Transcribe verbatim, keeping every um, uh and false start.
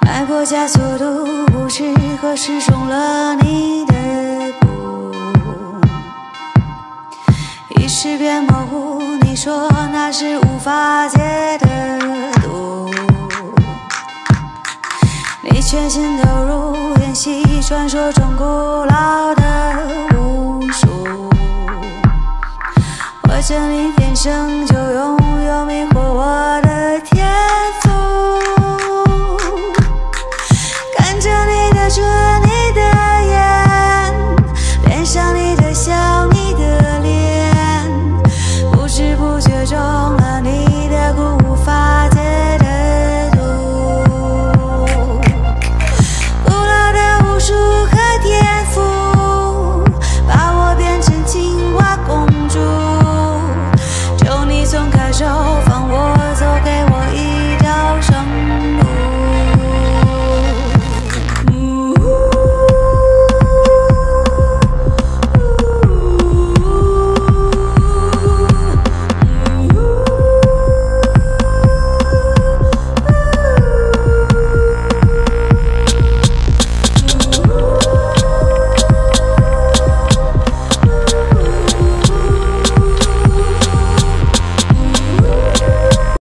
迈过加速度，不知何时中了你的毒，一时变模糊，你说那是无法解的毒，你全心投入演戏，传说中古老的武术，或者你天生就拥